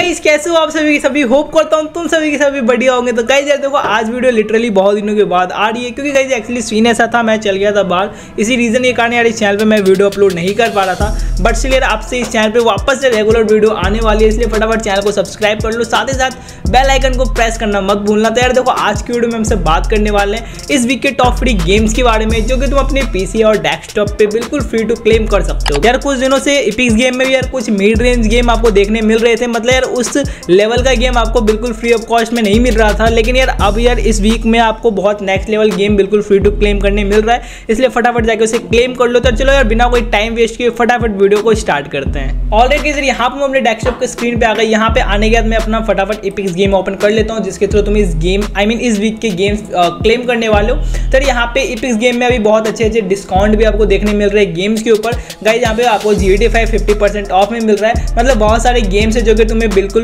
Guys कैसे हो आप सभी के सभी, होप करता हूँ तुम सभी के सभी बढ़िया होंगे। तो गाइस यार देखो आज वीडियो लिटरली बहुत दिनों के बाद आ रही है, क्योंकि गाइस एक्चुअली सीन ऐसा था, मैं चल गया था बाहर, इसी रीजन के कारण यार इस चैनल पे मैं वीडियो अपलोड नहीं कर पा रहा था। बट स्टिल यार आपसे इस चैनल पे वापस से रेगुलर वीडियो आने वाली है, इसलिए फटाफट चैनल को सब्सक्राइब कर लो, साथ ही साथ बेल आइकन को प्रेस करना मत भूलना। तो यार देखो आज की वीडियो में हमसे बात करने वाले हैं इस वीक के टॉप फ्री गेम्स के बारे में, जो कि तुम अपने पीसी और डेस्कटॉप पे बिल्कुल फ्री टू क्लेम कर सकते हो। यार कुछ दिनों से एपिक्स गेम में भी यार कुछ मिड रेंज गेम आपको देखने मिल रहे थे, मतलब यार उस लेवल का गेम आपको बिल्कुल फ्री ऑफ कॉस्ट में नहीं मिल रहा था, लेकिन यार अब यार इस वीक में आपको बहुत नेक्स्ट लेवल गेम बिल्कुल फ्री टू क्लेम करने मिल रहा है, इसलिए फटाफट जाके उसे क्लेम कर लो। तो चलो यार बिना कोई टाइम वेस्ट किए फटाफट वीडियो को स्टार्ट करते हैं। ऑलरेडी सर यहाँ पर अपने डेस्कटॉप के स्क्रीन पे आ गए, यहाँ पे आने के बाद मैं अपना फटाफट एपिक्स गेम ओपन कर लेता हूँ, जिसके थ्रू तुम इस गेम इस वीक के गेम्स क्लेम करने वाले हो। तो यहाँ पे एपिक्स गेम में अभी बहुत अच्छे अच्छे डिस्काउंट भी आपको देखने मिल रहे हैं गेम्स के ऊपर। गाइस यहाँ पे आपको GTA 5 50% ऑफ में मिल रहा है, मतलब बहुत सारे गेम्स है जो कि तुम्हें बिल्कुल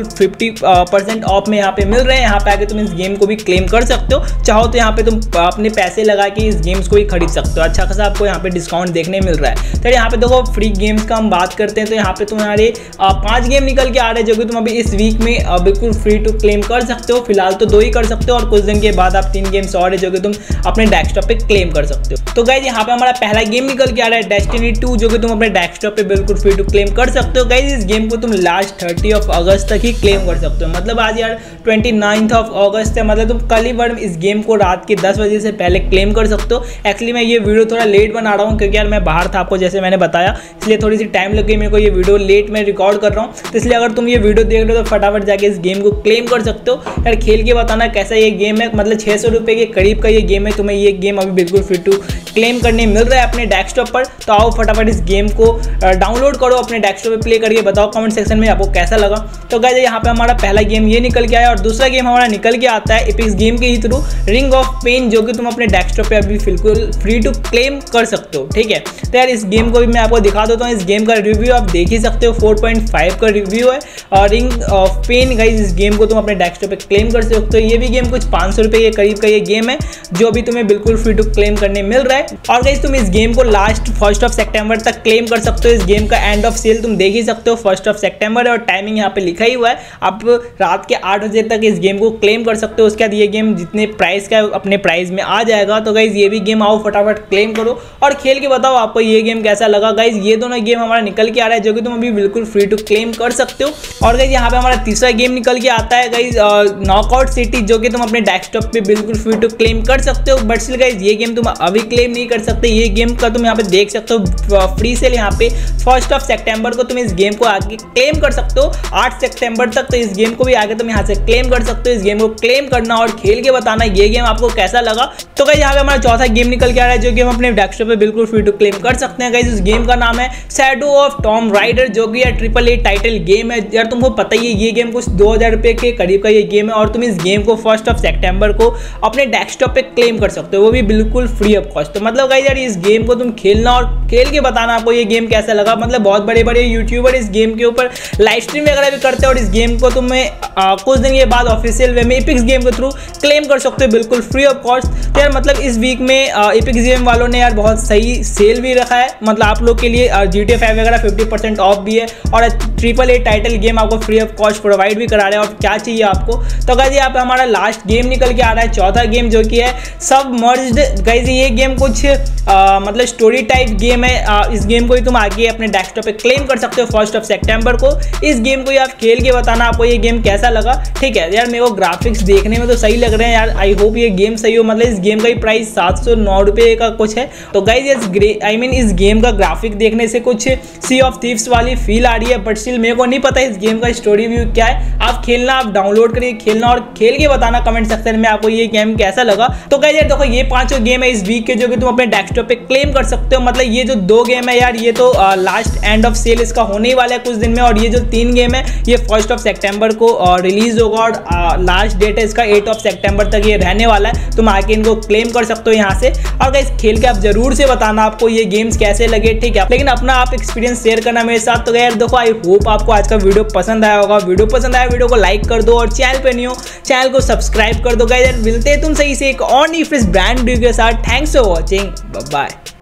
50% ऑफ में यहाँ पे मिल रहे हैं। यहाँ पे आके तुम इस गेम को भी क्लेम कर सकते हो, चाहो तो यहाँ पे तुम अपने पैसे लगा के इस गेम्स को भी खरीद सकते हो। अच्छा खासा आपको यहाँ पे डिस्काउंट देखने मिल रहा है। तो यहाँ पे देखो फ्री गेम्स का हम बात करते हैं, तो यहाँ पे तुम्हारे 5 गेम निकल के आ रहे हैं जो कि तुम अभी इस वीक में बिल्कुल फ्री टू क्लेम कर सकते हो। फिलहाल तो 2 ही कर सकते हो, और कुछ दिन के बाद आप 3 गेम्स और है जो कि तुम अपने डेस्कटॉप पे क्लेम कर सकते हो। तो गाइज यहाँ पे हमारा पहला गेम निकल के आ रहा है डेस्टिनी 2, जो कि तुम अपने डेस्कटॉप पे बिल्कुल फ्री टू क्लेम कर सकते हो। गाइज इस गेम को तुम लास्ट 30 अगस्त तक ही क्लेम कर सकते हो, मतलब आज यार 29 अगस्त है, मतलब तुम कल ही वर्म इस गेम को रात के 10 बजे से पहले क्लेम कर सकते हो। एक्चुअली मैं ये वीडियो थोड़ा लेट बना रहा हूँ, क्योंकि यार मैं बाहर था आपको जैसे मैंने बताया, इसलिए थोड़ी सी टाइम लग गई मेरे को ये वीडियो लेट में रिकॉर्ड कर रहा हूँ। तो इसलिए अगर तुम ये वीडियो देख रहे हो तो फटाफट जाके इस गेम को क्लेम कर सकते हो। यार खेल के बताना कैसा ये गेम है, मतलब 600 रुपये के करीब का ये गेम है, तुम्हें ये गेम अभी बिल्कुल फ्री टू क्लेम करने मिल रहा है अपने डेस्कटॉप पर। तो आओ फटाफट इस गेम को डाउनलोड करो, अपने डेस्कटॉप पे प्ले करके बताओ कमेंट सेक्शन में आपको कैसा लगा। तो गाइस यहाँ पे हमारा पहला गेम ये निकल के आया, और दूसरा गेम हमारा निकल के आता है एपिक्स गेम के ही थ्रू रिंग ऑफ पेन, जो कि तुम अपने डेस्कटॉप पे अभी बिल्कुल फ्री टू क्लेम कर सकते हो। ठीक है, तो यार इस गेम को भी मैं आपको दिखा देता हूँ। इस गेम का रिव्यू आप देख ही सकते हो, 4.5 का रिव्यू है। और रिंग ऑफ पेन गाइस इस गेम को तुम अपने डेस्कटॉप पे क्लेम कर सकते हो। ये भी गेम कुछ 500 रुपये के करीब का ये गेम है, जो भी तुम्हें बिल्कुल फ्री टू क्लेम करने मिल रहा है। और गाइस तुम इस गेम को लास्ट 1 सितंबर तक क्लेम कर सकते हो। इस गेम का एंड ऑफ सेल तुम देख ही सकते हो, 1 सितंबर है, और टाइमिंग यहाँ पे लिखा ही हुआ है। आप रात के 8 बजे तक इस गेम को क्लेम कर सकते हो। उसके बाद ये गेम जितने प्राइस का अपने प्राइस में आ जाएगा। तो गाइज ये भी गेम आओ फटाफट क्लेम करो और खेल के बताओ आपको ये गेम कैसा लगा। गाइज ये दोनों गेम हमारा निकल के आ रहा है, जो कि तुम अभी बिल्कुल फ्री टू क्लेम कर सकते हो। और गाइज यहाँ पे हमारा तीसरा गेम निकल के आता है गाइज नॉकआउट सिटी, जो कि तुम अपने डेस्कटॉप पे बिल्कुल फ्री टू क्लेम कर सकते हो। बट स्टिल गाइज ये गेम तुम अभी क्लेम नहीं कर सकते। ये गेम का तुम यहाँ पे देख सकते हो फ्री सेल यहाँ पे 1 सितंबर को तुम इस गेम को आगे क्लेम कर सकते हो, 8 सितंबर तक। तो इस गेम को भी आगे तुम यहाँ से क्लेम कर सकते हो। इस गेम को क्लेम करना और खेल के बताना ये गेम आपको कैसा लगा। तो गाइस यहाँ पे हमारा चौथा गेम निकल के आ रहा है, जो कि हम अपने डेस्कटॉप पे बिल्कुल फ्री टू क्लेम कर सकते हैं। गाइस उस गेम का नाम है शैडो ऑफ टॉम राइडर, जो कि यार AAA टाइटल गेम है। यार तुमको पता ही है ये गेम कुछ 2000 रुपये के करीब का ये गेम है, और तुम इस गेम को 1 सितंबर को अपने डेस्कटॉप पे क्लेम कर सकते हो, वो भी बिल्कुल फ्री ऑफ कॉस्ट। तो मतलब गाइस यार इस गेम को तुम खेलना और खेल के बताना आपको ये गेम कैसा लगा। मतलब बहुत बड़े बड़े यूट्यूबर इस गेम के ऊपर लाइव स्ट्रीम वगैरह भी करते हैं, और इस गेम को तुम्हें कुछ दिन के बाद ऑफिशियल वे में एपिक्स गेम के थ्रू क्लेम कर सकते हो बिल्कुल फ्री ऑफ कॉस्ट। तो यार मतलब इस वीक में एपिक्स गेम वालों ने यार बहुत सही सेल भी रखा है, मतलब आप लोग के लिए GTA 5 वगैरह 50% ऑफ भी है, और AAA टाइटल गेम आपको फ्री ऑफ कॉस्ट प्रोवाइड भी करा रहे हैं। और क्या चाहिए आपको। तो गाइस यहाँ पे हमारा लास्ट गेम निकल के आ रहा है, चौथा गेम, जो कि है सबमर्ज्ड। गाइस ये गेम कुछ मतलब स्टोरी टाइप गेम है। इस गेम को ही तुम आगे अपने डेस्कटॉप पे क्लेम कर सकते हो 1 सितंबर को। इस गेम को ही आप खेल के बताना आपको ये गेम कैसा लगा। ठीक है यार, मेरे को ग्राफिक्स देखने में तो सही लग रहे हैं यार, आई होप ये गेम सही हो। मतलब इस गेम का ही प्राइस 709 रुपये का कुछ है। तो गाइज इस गेम का ग्राफिक देखने से कुछ सी ऑफ थीव्स वाली फील आ रही है, बट स्टिल मेरे को नहीं पता इस गेम का स्टोरी व्यू क्या है। आप खेलना, आप डाउनलोड करिए, खेलना और खेल के बताना कमेंट सेक्शन में आपको ये गेम कैसा लगा। तो गाइज यार देखो ये 5 गेम है इस वीक के, जो कि तुम अपने डेस्कटॉप पे क्लेम कर सकते हो। मतलब ये जो 2 गेम है यार, ये तो लास्ट एंड ऑफ सेल इसका होने ही वाला है कुछ दिन में, और ये जो 3 गेम है ये 1 सितंबर को रिलीज होगा, और लास्ट डेट है इसका 8 सितंबर तक ये रहने वाला है। तुम आके इनको क्लेम कर सकते हो यहाँ से। और गाइस खेल के आप जरूर से बताना आपको ये गेम्स कैसे लगे। ठीक है, लेकिन अपना आप एक्सपीरियंस शेयर करना मेरे साथ। तो यार देखो आई होप आपको आज का वीडियो पसंद आया होगा। वीडियो पसंद आया वीडियो को लाइक कर दो, और चैनल पे नहीं हो चैनल को सब्सक्राइब कर दो। गाइस मिलते हैं तुमसे इसे एक और न्यू फ्रेश ब्रांड वीडियो के साथ। Thanks for watching, bye bye.